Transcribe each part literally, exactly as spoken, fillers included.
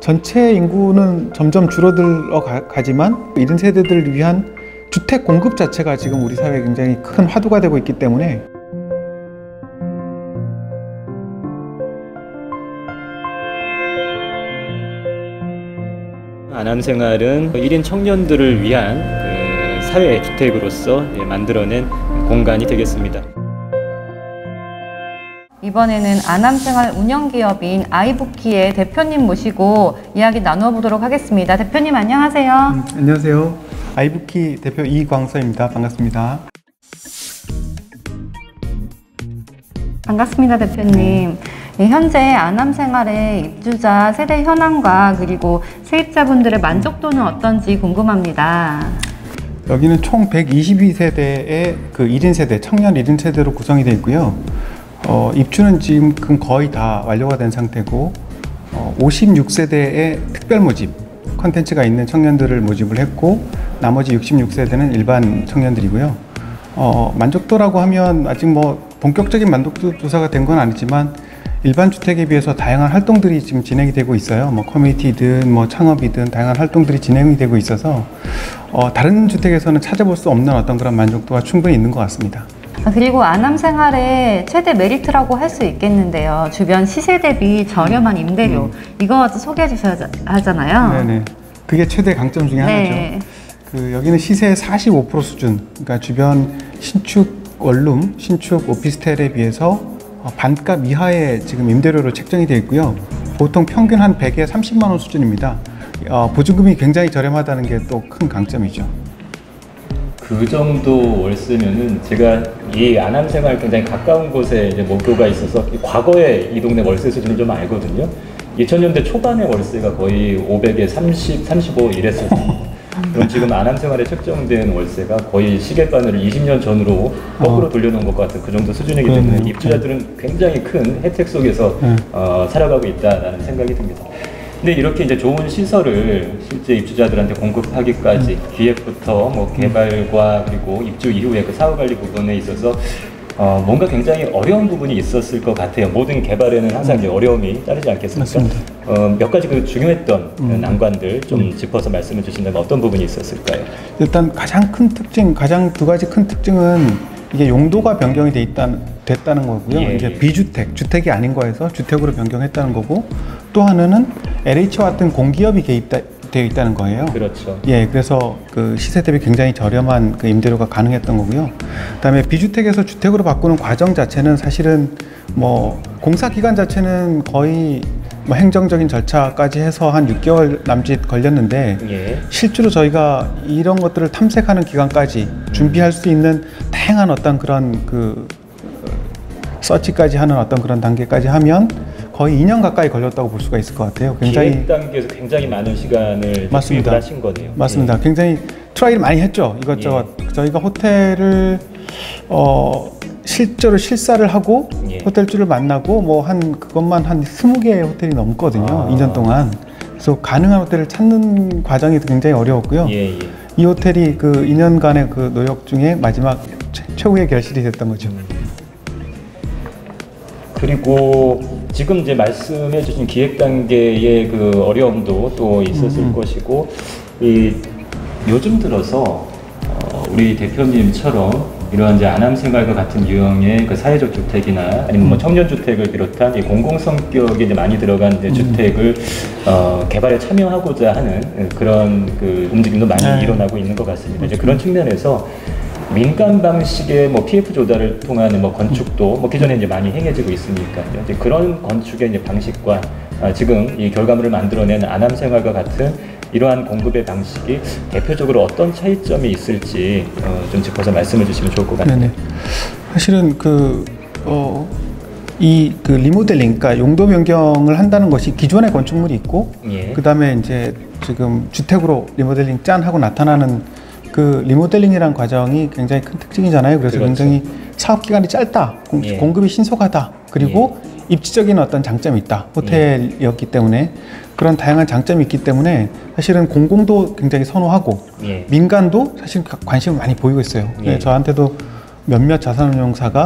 전체 인구는 점점 줄어들어 가, 가지만 이런 세대들을 위한 주택 공급 자체가 지금 우리 사회에 굉장히 큰 화두가 되고 있기 때문에 안암생활은 일 인 청년들을 위한 그 사회 주택으로서 만들어낸 공간이 되겠습니다. 이번에는 안암생활 운영기업인 아이부키의 대표님 모시고 이야기 나눠보도록 하겠습니다. 대표님 안녕하세요. 음, 안녕하세요. 아이부키 대표 이광서입니다. 반갑습니다. 반갑습니다, 대표님. 네, 현재 안암생활의 입주자 세대 현황과 그리고 세입자분들의 만족도는 어떤지 궁금합니다. 여기는 총 백이십이 세대의 그 일 인 세대, 청년 일 인 세대로 구성이 되어 있고요. 어, 입주는 지금 거의 다 완료가 된 상태고 어, 오십육 세대의 특별 모집 컨텐츠가 있는 청년들을 모집을 했고 나머지 육십육 세대는 일반 청년들이고요. 어, 만족도라고 하면 아직 뭐 본격적인 만족도 조사가 된 건 아니지만 일반 주택에 비해서 다양한 활동들이 지금 진행이 되고 있어요. 뭐 커뮤니티든 뭐 창업이든 다양한 활동들이 진행이 되고 있어서 어, 다른 주택에서는 찾아볼 수 없는 어떤 그런 만족도가 충분히 있는 것 같습니다. 그리고 안암생활의 최대 메리트라고 할 수 있겠는데요. 주변 시세 대비 저렴한 임대료, 음. 이거 소개해 주셔야 하잖아요. 네네. 그게 최대 강점 중에 네. 하나죠. 그 여기는 시세 사십오 퍼센트 수준, 그러니까 주변 신축 원룸, 신축 오피스텔에 비해서 반값 이하의 지금 임대료로 책정이 되어 있고요. 보통 평균 한 백에 삼십만 원 수준입니다. 어, 보증금이 굉장히 저렴하다는 게 또 큰 강점이죠. 그 정도 월세면은 제가 이 안암생활 굉장히 가까운 곳에 이제 목표가 있어서 과거에 이 동네 월세 수준을 좀 알거든요. 이천 년대 초반의 월세가 거의 오백에 삼십, 삼십오 이랬었어요. 그럼 지금 안암생활에 책정된 월세가 거의 시계바늘을 이십 년 전으로 거꾸로 돌려놓은 것 같은 그 정도 수준이기 때문에 음, 입주자들은 굉장히 큰 혜택 속에서 음. 어, 살아가고 있다는 생각이 듭니다. 근데 이렇게 이제 좋은 시설을 실제 입주자들한테 공급하기까지 음. 기획부터 뭐 개발과 그리고 입주 이후에 그 사후관리 부분에 있어서 어, 뭔가 굉장히 어려운 부분이 있었을 것 같아요. 모든 개발에는 항상 이제 어려움이 따르지 않겠습니까? 어, 몇 가지 그 중요했던 음. 난관들 좀 음. 짚어서 말씀해 주신다면 어떤 부분이 있었을까요? 일단 가장 큰 특징, 가장 두 가지 큰 특징은 이게 용도가 변경이 돼 있다는, 됐다는 거고요. 예, 이제 예. 비주택, 주택이 아닌 거에서 주택으로 변경했다는 거고 또 하나는 엘에이치와 같은 공기업이 개입되어 있다는 거예요. 그렇죠. 예, 그래서 그 시세 대비 굉장히 저렴한 그 임대료가 가능했던 거고요. 그다음에 비주택에서 주택으로 바꾸는 과정 자체는 사실은 뭐 공사 기간 자체는 거의 뭐 행정적인 절차까지 해서 한 육 개월 남짓 걸렸는데 예. 실제로 저희가 이런 것들을 탐색하는 기간까지 준비할 수 있는 다양한 어떤 그런 그 서치까지 하는 어떤 그런 단계까지 하면 거의 이 년 가까이 걸렸다고 볼 수가 있을 것 같아요. 굉장히 기획 단계에서 굉장히 많은 시간을 투입을 하신 거네요. 맞습니다. 예. 굉장히 트라이를 많이 했죠. 이것저것. 예. 저희가 호텔을 어, 실제로 실사를 하고 예. 호텔주를 만나고 뭐 한 그것만 한 스무 개의 호텔이 넘거든요. 아. 이 년 동안. 그래서 가능한 호텔을 찾는 과정이 굉장히 어려웠고요. 예, 예. 이 호텔이 그 이 년간의 그 노력 중에 마지막 최, 최후의 결실이 됐던 거죠. 음. 그리고 지금 이제 말씀해 주신 기획 단계의 그 어려움도 또 있었을 음. 것이고 이 요즘 들어서 어, 우리 대표님처럼 이러한 이제 안암생활과 같은 유형의 그 사회적 주택이나 아니면 뭐 청년 주택을 비롯한 이 공공 성격이 이제 많이 들어간 이제 음. 주택을 어, 개발에 참여하고자 하는 그런 그 움직임도 많이 네. 일어나고 있는 것 같습니다. 이제 그런 측면에서 민간 방식의 뭐 피에프 조달을 통한 뭐 건축도 뭐 기존에 이제 많이 행해지고 있으니까요. 이제 그런 건축의 이제 방식과 아, 지금 이 결과물을 만들어낸 안암생활과 같은 이러한 공급의 방식이 대표적으로 어떤 차이점이 있을지 어, 좀 짚어서 말씀해 주시면 좋을 것 같아요. 네네. 사실은 그, 어, 이 그 리모델링, 그러니까 용도 변경을 한다는 것이 기존의 건축물이 있고, 예. 그 다음에 이제 지금 주택으로 리모델링 짠 하고 나타나는 그 리모델링이라는 과정이 굉장히 큰 특징이잖아요. 그래서 그렇죠. 굉장히 사업 기간이 짧다, 공, 예. 공급이 신속하다, 그리고 예. 입지적인 어떤 장점이 있다. 호텔이었기 예. 때문에 그런 다양한 장점이 있기 때문에 사실은 공공도 굉장히 선호하고 예. 민간도 사실 관심을 많이 보이고 있어요. 예. 저한테도 몇몇 자산운용사가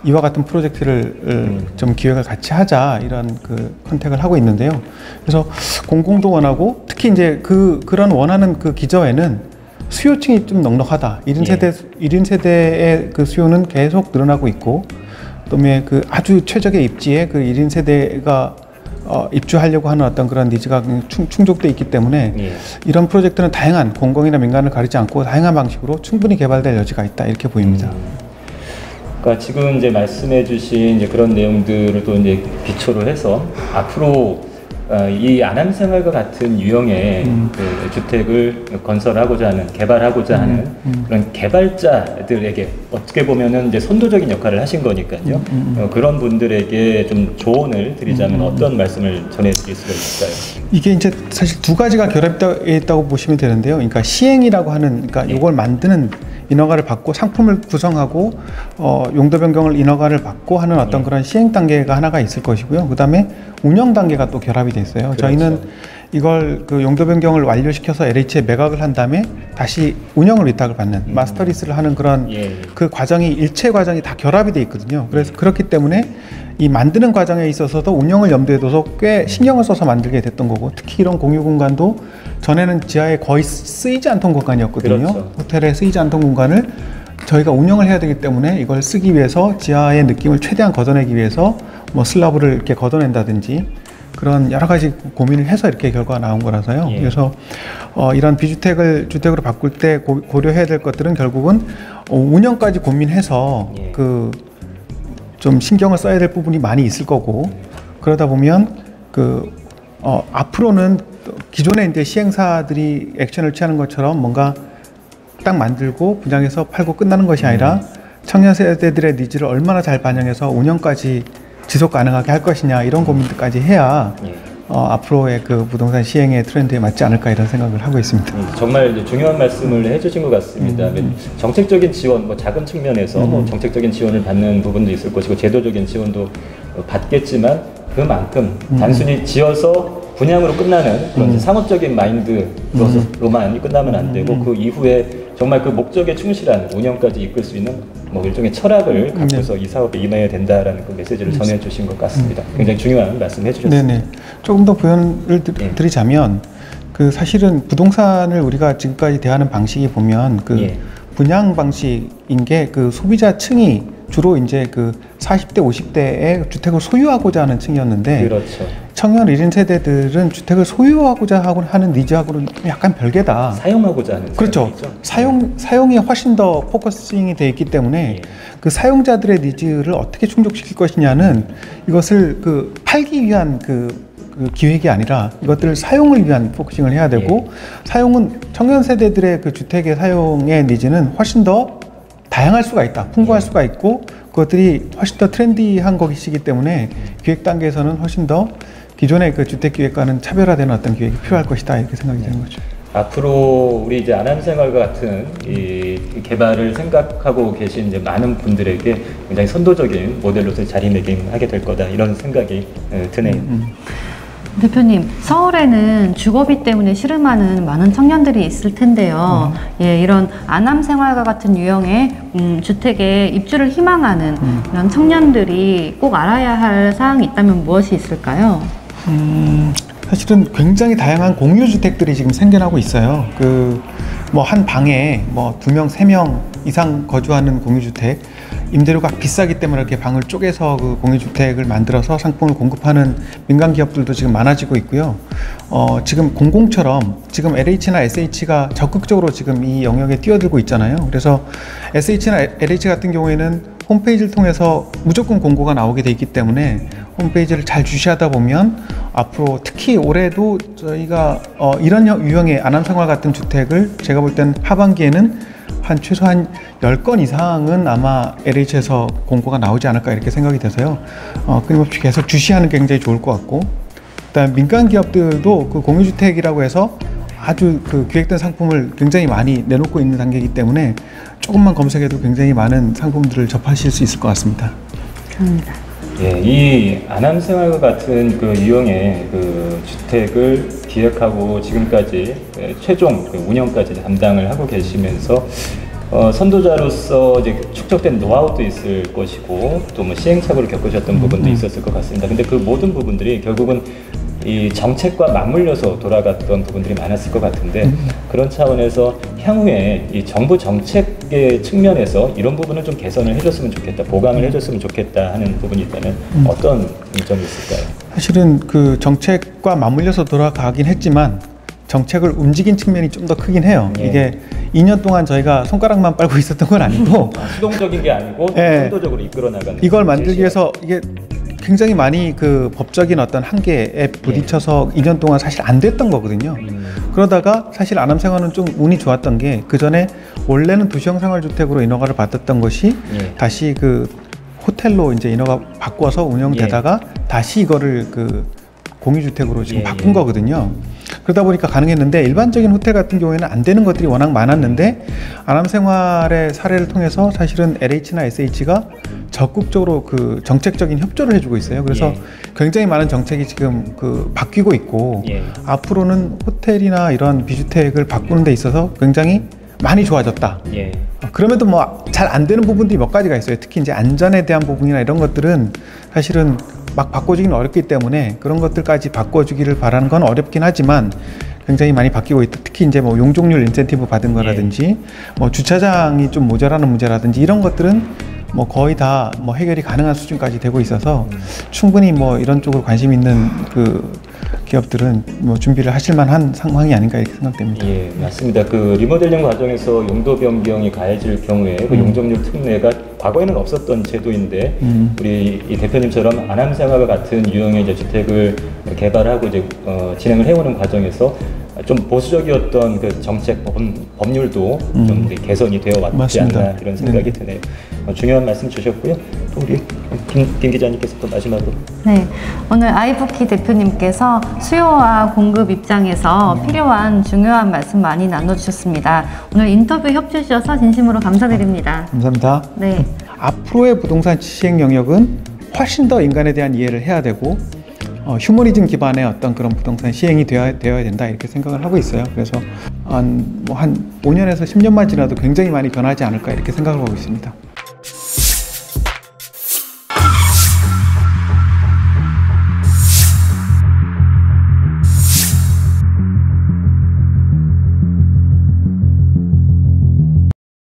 이와 같은 프로젝트를 음. 좀 기획을 같이 하자 이런 그 컨택을 하고 있는데요. 그래서 공공도 원하고 특히 이제 그 그런 원하는 그 기저에는 수요층이 좀 넉넉하다. 일 인 세대 예. 일 인 세대의 그 수요는 계속 늘어나고 있고, 그다음에 그 아주 최적의 입지에 그 일 인 세대가 어, 입주하려고 하는 어떤 그런 니즈가 충, 충족돼 있기 때문에 예. 이런 프로젝트는 다양한 공공이나 민간을 가리지 않고 다양한 방식으로 충분히 개발될 여지가 있다 이렇게 보입니다. 음. 그러니까 지금 이제 말씀해주신 이제 그런 내용들을 또 이제 기초로 해서 앞으로 어, 이 안암생활과 같은 유형의 음. 그 주택을 건설하고자 하는, 개발하고자 하는 음, 음. 그런 개발자들에게 어떻게 보면은 이제 선도적인 역할을 하신 거니까요. 음, 음. 어, 그런 분들에게 좀 조언을 드리자면 어떤 말씀을 전해드릴 수가 있을까요? 이게 이제 사실 두 가지가 결합되어 있다고 보시면 되는데요. 그러니까 시행이라고 하는, 그러니까 네. 이걸 만드는 인허가를 받고 상품을 구성하고 어, 용도 변경을 인허가를 받고 하는 어떤 네. 그런 시행 단계가 하나가 있을 것이고요. 그 다음에 운영 단계가 또 결합이 돼 있어요. 그렇죠. 저희는 이걸 그 용도 변경을 완료시켜서 엘에이치에 매각을 한 다음에 다시 운영을 위탁을 받는 음. 마스터 리스를 하는 그런 예. 그 과정이 일체 과정이 다 결합이 돼 있거든요. 그래서 그렇기 때문에 이 만드는 과정에 있어서도 운영을 염두에 둬서 꽤 신경을 써서 만들게 됐던 거고, 특히 이런 공유 공간도 전에는 지하에 거의 쓰이지 않던 공간이었거든요. 그렇죠. 호텔에 쓰이지 않던 공간을 저희가 운영을 해야 되기 때문에 이걸 쓰기 위해서 지하의 느낌을 최대한 걷어내기 위해서 뭐 슬라브를 이렇게 걷어낸다든지 그런 여러 가지 고민을 해서 이렇게 결과가 나온 거라서요. 예. 그래서 어, 이런 비주택을 주택으로 바꿀 때 고, 고려해야 될 것들은 결국은 어, 운영까지 고민해서 예. 그 좀 신경을 써야 될 부분이 많이 있을 거고, 그러다 보면 그 어, 앞으로는 기존의 이제 시행사들이 액션을 취하는 것처럼 뭔가 딱 만들고 분양해서 팔고 끝나는 것이 아니라 청년 세대들의 니즈를 얼마나 잘 반영해서 운영까지 지속 가능하게 할 것이냐 이런 고민들까지 해야 예. 어, 앞으로의 그 부동산 시행의 트렌드에 맞지 않을까 이런 생각을 하고 있습니다. 음, 정말 이제 중요한 말씀을 해주신 것 같습니다. 음. 정책적인 지원, 뭐 자금 측면에서 음. 뭐 정책적인 지원을 받는 부분도 있을 것이고 제도적인 지원도 받겠지만 그만큼 음. 단순히 지어서 분양으로 끝나는 그런 음. 상업적인 마인드로만 끝나면 안 되고 그 이후에 정말 그 목적에 충실한 운영까지 이끌 수 있는 뭐 일종의 철학을 갖고서 이 사업에 임해야 된다라는 그 메시지를 전해주신 것 같습니다. 굉장히 중요한 말씀 해주셨습니다. 네네. 조금 더 부연을 드, 예. 드리자면 그 사실은 부동산을 우리가 지금까지 대하는 방식이 보면 그 예. 분양 방식인 게 그 소비자층이 주로 이제 그 사십 대 오십 대의 주택을 소유하고자 하는 층이었는데 그렇죠. 청년 일 인 세대들은 주택을 소유하고자 하고 하는 니즈하고는 좀 약간 별개다. 사용하고자 하는 그렇죠. 생각이죠. 사용 사용이 훨씬 더 포커싱이 돼 있기 때문에 예. 그 사용자들의 니즈를 어떻게 충족시킬 것이냐는 이것을 그 팔기 위한 그, 그 기획이 아니라 이것들을 사용을 위한 포커싱을 해야 되고, 사용은 청년 세대들의 그 주택의 사용의 니즈는 훨씬 더 다양할 수가 있다, 풍부할 수가 있고 그것들이 훨씬 더 트렌디한 것이기 때문에 기획 단계에서는 훨씬 더 기존의 그 주택 기획과는 차별화되는 어떤 기획이 필요할 것이다 이렇게 생각이 되는 거죠. 앞으로 우리 이제 안암생활과 같은 이 개발을 생각하고 계신 이제 많은 분들에게 굉장히 선도적인 모델로서 자리매김하게 될 거다 이런 생각이 에, 드네요. 음. 대표님, 서울에는 주거비 때문에 씨름하는 많은 청년들이 있을 텐데요. 음. 예, 이런 안암생활과 같은 유형의 음, 주택에 입주를 희망하는 음. 이런 청년들이 꼭 알아야 할 사항이 있다면 무엇이 있을까요? 음, 사실은 굉장히 다양한 공유 주택들이 지금 생겨나고 있어요. 그 뭐 한 방에 뭐 두 명, 세 명 이상 거주하는 공유 주택, 임대료가 비싸기 때문에 이렇게 방을 쪼개서 그 공유 주택을 만들어서 상품을 공급하는 민간 기업들도 지금 많아지고 있고요. 어, 지금 공공처럼 지금 엘에이치나 에스에이치가 적극적으로 지금 이 영역에 뛰어들고 있잖아요. 그래서 에스에이치나 엘에이치 같은 경우에는 홈페이지를 통해서 무조건 공고가 나오게 돼 있기 때문에 홈페이지를 잘 주시하다 보면 앞으로 특히 올해도 저희가 어 이런 유형의 안암생활 같은 주택을 제가 볼 땐 하반기에는 한 최소한 열 건 이상은 아마 엘에이치에서 공고가 나오지 않을까 이렇게 생각이 돼서요. 어 끊임없이 계속 주시하는 게 굉장히 좋을 것 같고, 그다음 민간 기업들도 그 공유주택이라고 해서 아주 그 기획된 상품을 굉장히 많이 내놓고 있는 단계이기 때문에 조금만 검색해도 굉장히 많은 상품들을 접하실 수 있을 것 같습니다. 감사합니다. 예, 이 안암생활과 같은 그 유형의 그 주택을 기획하고 지금까지 최종 그 운영까지 담당을 하고 계시면서 어, 선도자로서 이제 축적된 노하우도 있을 것이고 또 뭐 시행착오를 겪으셨던 부분도 있었을 것 같습니다. 근데 그 모든 부분들이 결국은 이 정책과 맞물려서 돌아갔던 부분들이 많았을 것 같은데 그런 차원에서 향후에 이 정부 정책의 측면에서 이런 부분을 좀 개선을 해줬으면 좋겠다, 보강을 해줬으면 좋겠다 하는 부분이 있다면 어떤 점이 있을까요? 사실은 그 정책과 맞물려서 돌아가긴 했지만 정책을 움직인 측면이 좀 더 크긴 해요. 예. 이게 이 년 동안 저희가 손가락만 빨고 있었던 건 아니고 아, 수동적인 게 아니고 예. 선도적으로 이끌어 나가는 이걸 만들기 위해서 이게 굉장히 많이 그 법적인 어떤 한계에 부딪혀서 이 년 동안 사실 안 됐던 거거든요. 음. 그러다가 사실 아남생활은 좀 운이 좋았던 게 그 전에 원래는 도시형 생활주택으로 인허가를 받았던 것이 예. 다시 그 호텔로 이제 인허가 바꿔서 운영되다가 다시 이거를 그 공유주택으로 지금 예, 바꾼 예. 거거든요. 그러다 보니까 가능했는데 일반적인 호텔 같은 경우에는 안 되는 것들이 워낙 많았는데 아남생활의 사례를 통해서 사실은 엘에이치나 에스에이치가 적극적으로 그 정책적인 협조를 해주고 있어요. 그래서 예. 굉장히 많은 정책이 지금 그 바뀌고 있고 예. 앞으로는 호텔이나 이런 비주택을 바꾸는 데 있어서 굉장히 많이 좋아졌다. 예. 그럼에도 뭐 잘 안 되는 부분들이 몇 가지가 있어요. 특히 이제 안전에 대한 부분이나 이런 것들은 사실은 막 바꿔주기는 어렵기 때문에 그런 것들까지 바꿔주기를 바라는 건 어렵긴 하지만 굉장히 많이 바뀌고 있다. 특히 이제 뭐 용적률 인센티브 받은 거라든지 뭐 주차장이 좀 모자라는 문제라든지 이런 것들은 뭐 거의 다 뭐 해결이 가능한 수준까지 되고 있어서 충분히 뭐 이런 쪽으로 관심 있는 그 기업들은 뭐 준비를 하실 만한 상황이 아닌가 이렇게 생각됩니다. 예, 맞습니다. 그 리모델링 과정에서 용도 변경이 가해질 경우에 그 용적률 특례가 과거에는 없었던 제도인데 음. 우리 이 대표님처럼 아남생활과 같은 유형의 이제 주택을 개발하고 이제 어, 진행을 해오는 과정에서 좀 보수적이었던 그 정책 법, 법률도 음. 좀 이제 개선이 되어 왔지 맞습니다. 않나 이런 생각이 네. 드네요. 어, 중요한 말씀 주셨고요. 또 우리 김, 김 기자님께서 또 마지막으로. 네, 오늘 아이부키 대표님께서 수요와 공급 입장에서 필요한 중요한 말씀 많이 나눠주셨습니다. 오늘 인터뷰 협조해 주셔서 진심으로 감사드립니다. 감사합니다. 네. 앞으로의 부동산 시행 영역은 훨씬 더 인간에 대한 이해를 해야 되고 어, 휴머니즘 기반의 어떤 그런 부동산 시행이 되어야, 되어야 된다 이렇게 생각을 하고 있어요. 그래서 한, 뭐 한 오 년에서 십 년만 지나도 굉장히 많이 변하지 않을까 이렇게 생각을 하고 있습니다.